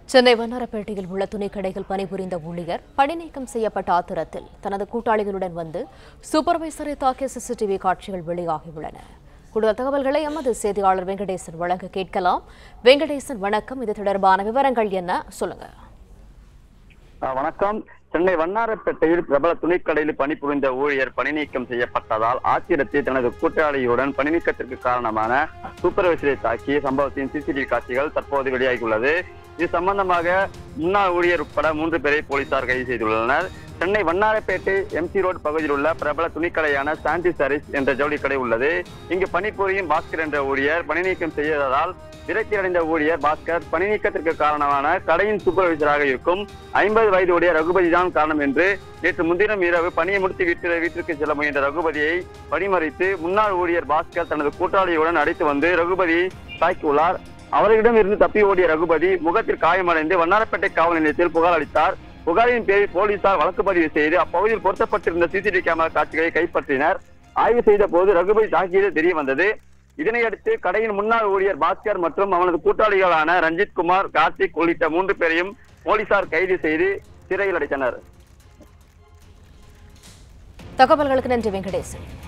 சென்னை வண்ணாரப்பேட்டையில் உள்ள துணிக்கடையில் பணிபுரிந்த ஊழியர் பணிநீக்கம் செய்யப்பட்ட ஆத்திரத்தில் தனது கூட்டாளிகளுடன் வந்து சூப்பர்வைசரை தாக்கிய சிசிடிவி காட்சிகள் வெளியாகியுள்ளன. கூடுதல் தகவல்களை எமது செய்தியாளர் வெங்கடேசன் வழங்க கேட்கலாம். வெங்கடேசன், வணக்கம். இது தொடர்பான விவரங்கள் என்ன, சொல்லுங்க. வணக்கம். சென்னை வண்ணாரப்பேட்டையில் பிரபல துணிக்கடையில் பணிபுரிந்த ஊழியர் பணிநீக்கம் செய்யப்பட்டதால் ஆத்திரத்தில் தனது கூட்டாளியுடன் பணிநீக்கத்திற்கு காரணமான சூப்பர்வைசரை தாக்கிய சம்பவத்தின் சிசிடிவி காட்சிகள் தற்போது வெளியாகியுள்ளது. இது சம்பந்தமாக முன்னாள் ஊழியர் உட்பட 3 பேரை போலீசார் கைது செய்துள்ளனர். சென்னை வண்ணாரப்பேட்டை எம்சி ரோடு பகுதியில் உள்ள பிரபல துணிக்கடையான சாந்தி சாரீஸ் என்ற ஜவுளி கடை உள்ளது. இங்கு பணிபுரியும் பாஸ்கர் என்ற ஊழியர் பணிநீக்கம் செய்ததால் விரக்தி அடைந்த ஊழியர் பாஸ்கர் பணிநீக்கத்திற்கு காரணமான கடையின் சூப்பர்வைசராக இருக்கும் 50 வயது உடைய ரகுபதி தான் காரணம் என்று நேற்று முன்தினம் இரவு பணியை முடித்து வீட்டிற்கு செல்ல முயன்ற ரகுபதியை வழிமறித்து முன்னாள் ஊழியர் பாஸ்கர் தனது கூட்டாளியுடன் அழைத்து வந்து ரகுபதியை தாக்கியுள்ளார். அவர்களிடம் இருந்து தப்பி ஓடிய ரகுபதி முகத்தில் காயமடைந்து வண்ணாரப்பேட்டை காவல் நிலையத்தில் புகார் அளித்தார். புகாரின் பேரில் போலீசார் வழக்கு பதிவு செய்து அப்பகுதியில் பொருத்தப்பட்டிருந்த சிசிடிவி கேமரா காட்சிகளை கைப்பற்றினர். ஆய்வு செய்த போது ரகுபதி தாக்கியது தெரிய வந்தது. இதனையடுத்து கடையின் முன்னாள் ஊழியர் பாஸ்கர் மற்றும் அவனது கூட்டாளிகளான ரஞ்சித் குமார், கார்த்திக் உள்ளிட்ட 3 பேரையும் போலீசார் கைது செய்து சிறையில் அடைத்தனர். தகவல்களுக்கு நன்றி வெங்கடேசன்.